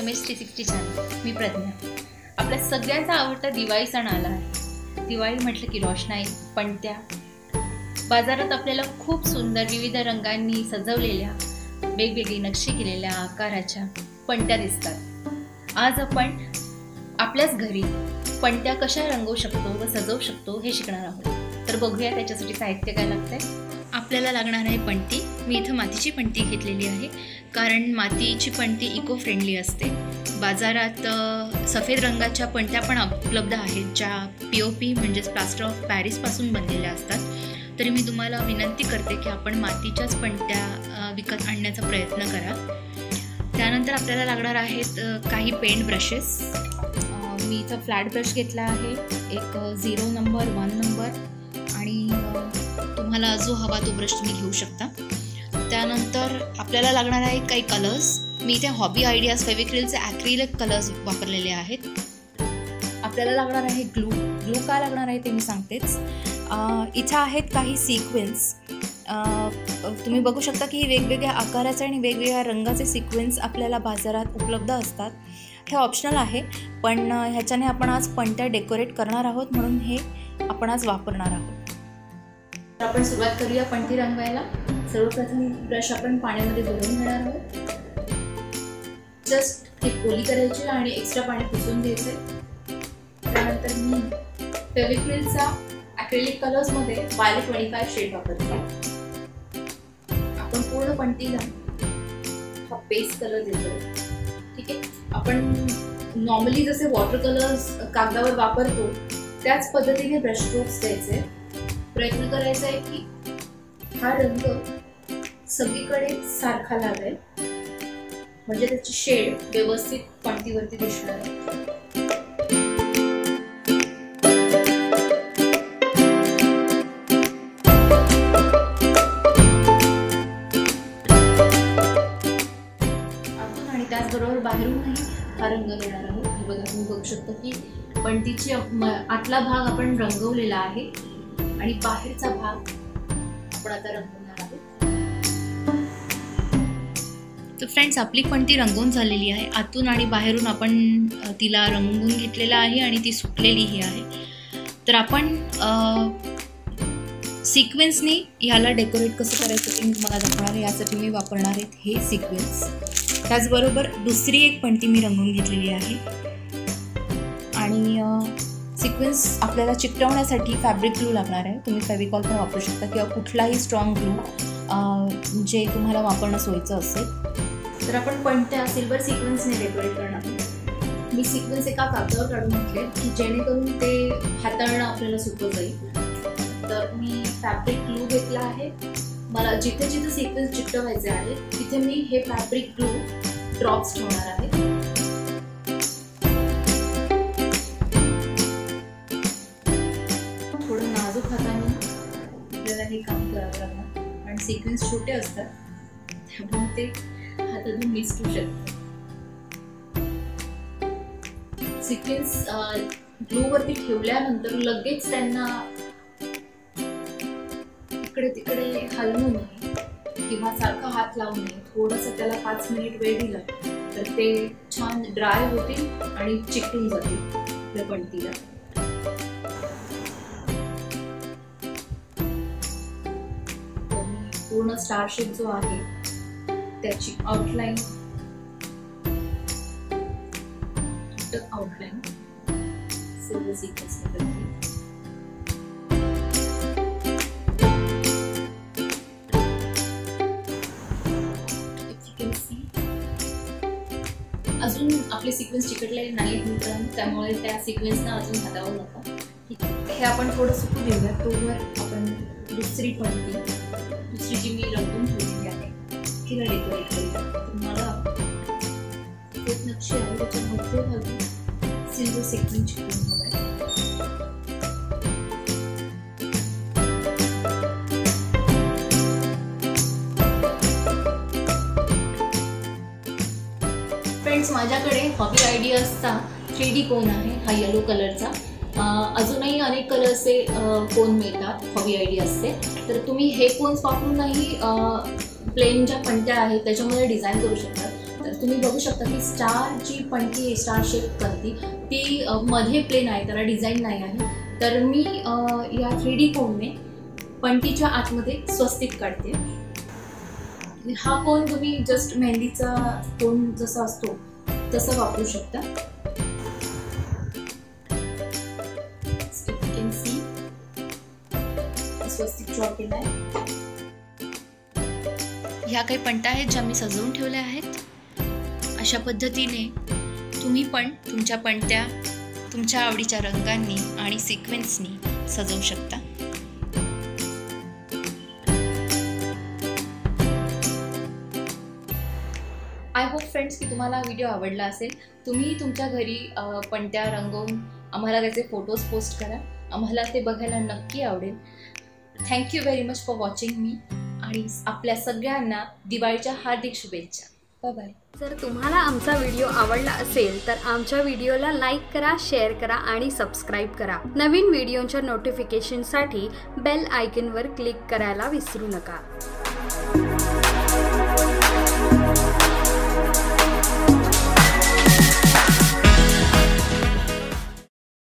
MH360 channel. मी प्रज्ञा. आपल्या सगळ्यांचा आवडता दिवाळी सण आला आहे. दिवाळी म्हटलं की रोषणाई, पणत्या. बाजारात आपल्याला खूप सुंदर विविध रंगांनी सजवलेल्या, वेगवेगळी नक्षी केलेल्या आकाराच्या पणत्या दिसतात. आज आपण आपल्याच घरी पणत्या कशा रंगवू शकतो व सजवू शकतो हे शिकणार आहोत. तर बघूया त्याच्यासाठी साहित्य काय लागतंय. आपल्याला लागणार आहे पणती. मी इथं मातीची पणती घेतलेली आहे, कारण मातीची पणती इको फ्रेंडली असते. बाजारात सफेद रंगाच्या पणत्या पण उपलब्ध आहेत, ज्या POP म्हणजेच प्लास्टर ऑफ पॅरिसपासून बनलेल्या असतात. तरी मी तुम्हाला विनंती करते की आपण मातीच्याच पणत्या विकत आणण्याचा प्रयत्न करा. त्यानंतर आपल्याला लागणार आहेत काही पेंट ब्रशेस. मी इथं फ्लॅट ब्रश घेतला आहे, एक 0 नंबर, 1 नंबर, आणि तुम्हाला जो हवा तो ब्रश तुम्ही घेऊ शकता. त्यानंतर आपल्याला लागणार आहे काही कलर्स. मी इथे हॉबी आयडियाज फेविक्रिलचे ॲक्रिलिक कलर्स वापरलेले आहेत. आपल्याला लागणार आहे ग्लू. ग्लू काय लागणार आहे ते मी सांगतेच. इथं आहेत काही सिक्वेन्स. तुम्ही बघू शकता की वेगवेगळ्या आकाराचे आणि वेगवेगळ्या रंगाचे सिक्वेन्स आपल्याला बाजारात उपलब्ध असतात. हे ऑप्शनल आहे, पण ह्याच्याने आपण आज पणत्या डेकोरेट करणार आहोत, म्हणून हे आपण आज वापरणार आहोत. तर आपण सुरुवात करूया पणती रंगवायला. सर्वप्रथम ब्रश आपण पाण्यामध्ये बुडवून घेणार आहोत. जस्ट एक ओली करायची आणि एक्स्ट्रा पाणी पुसून घ्यायचे. त्यानंतर मी फेविक्रिलचा ॲक्रिलिक कलर्समध्ये वायलेट 25 शेड वापरते. आपण पूर्ण पणतीला हा पेस्ट कलर देतो. ठीक आहे. आपण नॉर्मली जसे वॉटर कलर्स कागदावर वापरतो त्याच पद्धतीने ब्रश स्ट्रोक्स द्यायचे. प्रयत्न करायचा आहे की हा रंग सगळीकडे सारखा लावेल, म्हणजे त्याची शेड व्यवस्थित पणतीवरती दिसणार आहे. आतून आणि त्याचबरोबर बाहेरूनही हा रंग देणार आहोत. हे बघा, तुम्ही बघू शकता की पणतीची आतला भाग आपण रंगवलेला आहे आणि बाहेरचा भाग आपण आता रंगवणार आहोत. तर फ्रेंड्स, आपली पणती रंगवून झालेली आहे. आतून आणि बाहेरून आपण तिला रंगवून घेतलेला आहे आणि ती सुकलेलीही आहे. तर आपण सिक्वेन्सनी ह्याला डेकोरेट कसं करायचं ते मी तुम्हाला दाखवणार आहे. यासाठी मी वापरणार आहे हे सिक्वेन्स. त्याचबरोबर दुसरी एक पणती मी रंगवून घेतलेली आहे. आणि सिक्वेन्स आपल्याला चिकटवण्यासाठी फॅब्रिक ग्लू लागणार आहे. तुम्ही फेविकॉल पण वापरू शकता किंवा कुठलाही स्ट्रॉंग ग्लू जे तुम्हाला वापरणं सोयीचं असेल. तर आपण पणत्या सिल्वर सिक्वेन्सने डेकोरेट करणार. मी सिक्वेन्स एका कागदावर काढून घेतले की जेणेकरून ते हाताळणं आपल्याला सोपं जाईल. तर मी फॅब्रिक ग्लू घेतला आहे. मला जिथे जिथे सिक्वेन्स चिकटवायचे आहे तिथे मी हे फॅब्रिक ग्लू ड्रॉप्स ठेवणार आहे. थोडं नाजूक हाताने आपल्याला हे काम करावं लागणार, आणि सिक्वेन्स छोटे असतात त्यामुळे ते हातातून निसटू शकतात. सिक्वेन्स ग्लूवरती ठेवल्यानंतर लगेच त्यांना इकडे तिकडे हलवू नये किंवा सारखा हात लावू नये. थोडंसं त्याला 5 मिनिट वेळ दिला तर ते छान ड्राय होतील आणि चिकटून जातील आपल्या पणतीला. पूर्ण स्टार शेप जो आहे त्याची आउटलाईन सिल्वर सिक्वेन्स करते. अजून आपले सिक्वेन्स चिकटलेले नाही मित्रांनो, त्यामुळे त्या सिक्वेन्सना अजून हटावू नका. ठीक आहे. हे आपण थोडं सुकू देऊया. तोवर आपण दुसरी पणती, दुसरी जी मी रंगवून ठेवलेली आहे तिला डेकोरेट करूया. तुम्हाला एक नक्षी आहे त्याच्या मध्यभागी सिल्वर सिक्वेन्स चिकटून हवं आहे. फ्रेंड्स, माझ्याकडे हॉबी आयडियाजचा 3D कोन आहे, हा येलो कलरचा. अजूनही अनेक कलरचे कोन मिळतात हॉबी आयडियाजचे. तर तुम्ही हे कोन्स वापरूनही प्लेन ज्या पणत्या आहेत त्याच्यामध्ये डिझाईन करू शकता. तर तुम्ही बघू शकता की स्टार जी पणती आहे, स्टार शेप करती ती मध्ये प्लेन आहे, त्याला डिझाईन नाही आहे. तर मी या 3D कोनने पणतीच्या आतमध्ये स्वस्तिक काढते. हा कोन तुम्ही जस्ट मेहंदीचा कोन जसा असतो तसं वापरू शकता. स्वस्तिक ड्रॉ केला आहे. ह्या काही पणत्या आहेत ज्या मी सजवून ठेवल्या आहेत. अशा पद्धतीने तुम्ही पण तुमच्या पणत्या तुमच्या आवडीच्या रंगांनी आणि सिक्वेन्सनी सजवू शकता. आय होप फ्रेंड्स की तुम्हाला व्हिडिओ आवडला असेल. तुम्ही तुमच्या घरी पणत्या रंगवून आम्हाला त्याचे फोटोज पोस्ट करा. आम्हाला ते बघायला नक्की आवडेल. Thank you very much for watching मी आणि आपल्या सगळ्यांना दिवाळीच्या हार्दिक शुभेच्छा. Bye bye. जर तुम्हाला आमचा व्हिडिओ आवडला असेल तर आमच्या व्हिडिओला लाईक करा, शेअर करा आणि सबस्क्राईब करा. नवीन व्हिडिओच्या नोटिफिकेशनसाठी बेल आयकॉनवर क्लिक करायला विसरू नका.